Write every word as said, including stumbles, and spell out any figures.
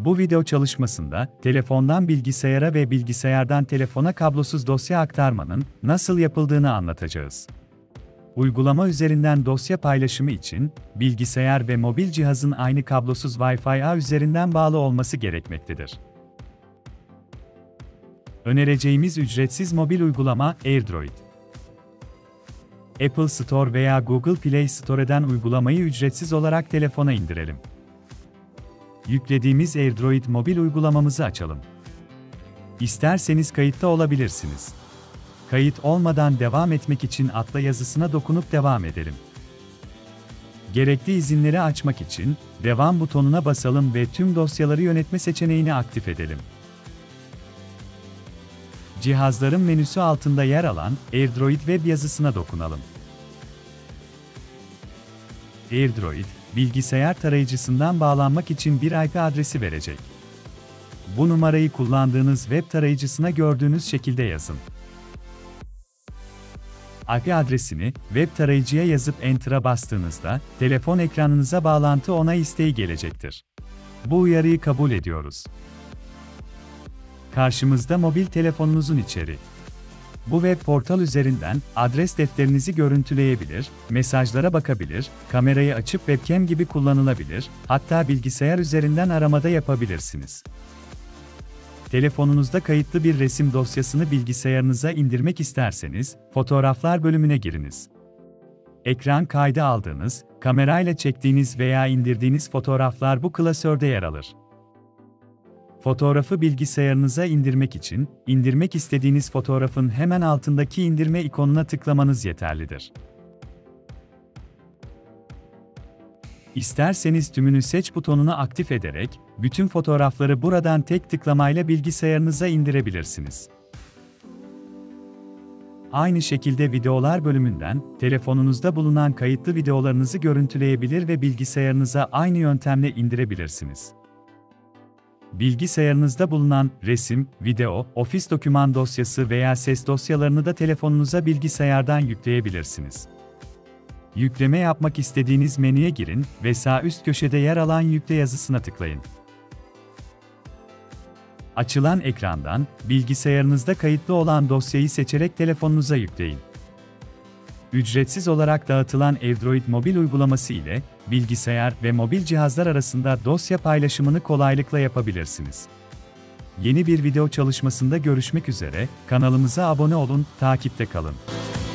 Bu video çalışmasında, telefondan bilgisayara ve bilgisayardan telefona kablosuz dosya aktarmanın nasıl yapıldığını anlatacağız. Uygulama üzerinden dosya paylaşımı için, bilgisayar ve mobil cihazın aynı kablosuz Wi-Fi ağ üzerinden bağlı olması gerekmektedir. Önereceğimiz ücretsiz mobil uygulama AirDroid. Apple Store veya Google Play Store'dan uygulamayı ücretsiz olarak telefona indirelim. Yüklediğimiz AirDroid mobil uygulamamızı açalım. İsterseniz kayıtta olabilirsiniz. Kayıt olmadan devam etmek için atla yazısına dokunup devam edelim. Gerekli izinleri açmak için devam butonuna basalım ve tüm dosyaları yönetme seçeneğini aktif edelim. Cihazların menüsü altında yer alan AirDroid web yazısına dokunalım. AirDroid, bilgisayar tarayıcısından bağlanmak için bir I P adresi verecek. Bu numarayı kullandığınız web tarayıcısına gördüğünüz şekilde yazın. I P adresini web tarayıcıya yazıp Enter'a bastığınızda, telefon ekranınıza bağlantı onay isteği gelecektir. Bu uyarıyı kabul ediyoruz. Karşımızda mobil telefonunuzun içeriği. Bu web portal üzerinden adres defterinizi görüntüleyebilir, mesajlara bakabilir, kamerayı açıp webcam gibi kullanılabilir, hatta bilgisayar üzerinden aramada yapabilirsiniz. Telefonunuzda kayıtlı bir resim dosyasını bilgisayarınıza indirmek isterseniz, Fotoğraflar bölümüne giriniz. Ekran kaydı aldığınız, kamerayla çektiğiniz veya indirdiğiniz fotoğraflar bu klasörde yer alır. Fotoğrafı bilgisayarınıza indirmek için, indirmek istediğiniz fotoğrafın hemen altındaki indirme ikonuna tıklamanız yeterlidir. İsterseniz tümünü seç butonunu aktif ederek, bütün fotoğrafları buradan tek tıklamayla bilgisayarınıza indirebilirsiniz. Aynı şekilde videolar bölümünden, telefonunuzda bulunan kayıtlı videolarınızı görüntüleyebilir ve bilgisayarınıza aynı yöntemle indirebilirsiniz. Bilgisayarınızda bulunan resim, video, ofis doküman dosyası veya ses dosyalarını da telefonunuza bilgisayardan yükleyebilirsiniz. Yükleme yapmak istediğiniz menüye girin ve sağ üst köşede yer alan Yükle yazısına tıklayın. Açılan ekrandan, bilgisayarınızda kayıtlı olan dosyayı seçerek telefonunuza yükleyin. Ücretsiz olarak dağıtılan AirDroid mobil uygulaması ile, bilgisayar ve mobil cihazlar arasında dosya paylaşımını kolaylıkla yapabilirsiniz. Yeni bir video çalışmasında görüşmek üzere, kanalımıza abone olun, takipte kalın.